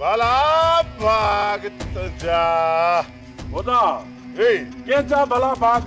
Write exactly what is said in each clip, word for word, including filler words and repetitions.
भला भाग तुझा होदा ए कंहिंजा भला भाग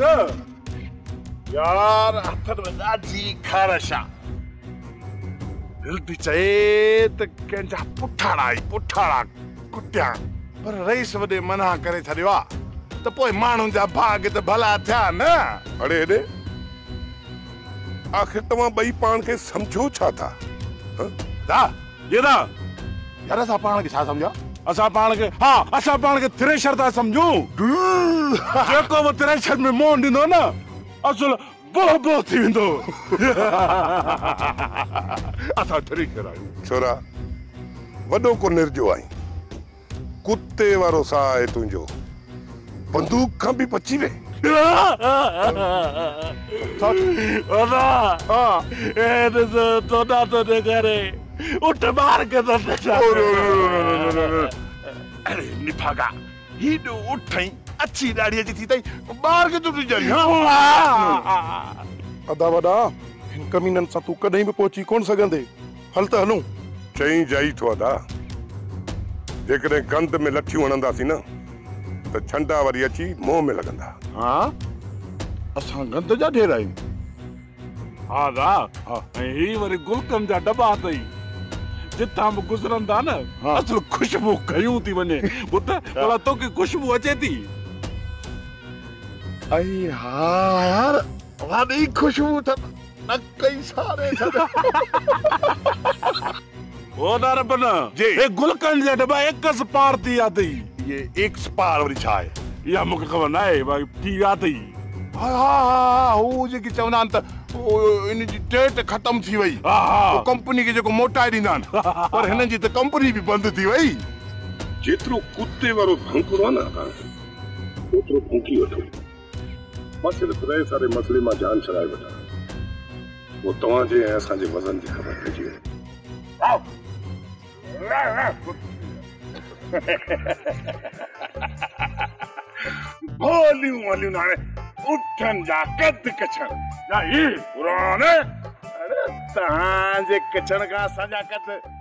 यार हथन में ॾाढी ख़ारिश आहे दिल थी चए त कंहिंजा पुठाड़ा ई पुठाड़ा कुटिया पर रईस वॾे मना करे छॾियो आहे त पोइ माण्हुनि जा भाग त भला थिया न। अड़े हेॾे आख़िर तव्हां ॿई पाण खे सम्झो छा था? दा ये दा यार असां पाण खे छा सम्झा? असां पाण खे हा असां पाण खे थ्रेशर था सम्झूं। जेको बि थ्रेशर में मोन ॾींदो न असुल बो बो थी वेंदो। असां थ्रेशर आहियूं। छोरा वॾो को निर्जो आहीं कुत्ते वारो साह आहे तुंहिंजो बंदूक खां बि बची वे। ओदा हाँ ए तो ना तो ने करे उठ मार के तो अरे निभागा हीडो उठई अच्छी दाढ़ी जी थी तई बाहर के तू जरी अदा वॾा हिन कमीननि सां तूं कॾहिं बि पहुची कोन सघंदे। हल त हलूं। चई जाई थो अदा जेकॾहिं गंद में लठियूं हणंदासीं न त छंडा वरी अची मुंहं में लॻंदा। हाँ असां गंद जा ढेर आहियूं। हा दा ऐं ही वरी गुलकन जा डब्बा अथई जितां बि गुज़रनि था न असुल खुशबू कयूं थी वञे ॿुध भला तोखे खुशबू अचे थी। आई हाँ यार वाॾी खुशबू त न कई सारे ओ दरबन जी ए गुलकन जा डब्बा एकस पार थी अथई। ये एक स्पार वरी छा आहे? या मूंखे ख़बर न आहे भाई थी अथई। हा हा हा हू जेकी चवंदा आहिनि त इन जी डेट ख़तम थी वई कंपनी खे जेको मोटाए ॾींदा आहिनि पर हिन जी त कंपनी बि बंदि थी वई। जेतिरो कुत्ते वारो भंकुरो आहे न ओतिरो भूकी वठो मां सिर्फ़ु रहे सारे मसइले मां जान छॾाए वठां वो तव्हांजे ऐं असांजे वज़न जी ख़बर पइजी वञे। भोलियूं भोलियूं हाणे उठनि जा कद कछण या ही पुराणे अरे तव्हांजे कछण खां असांजा कद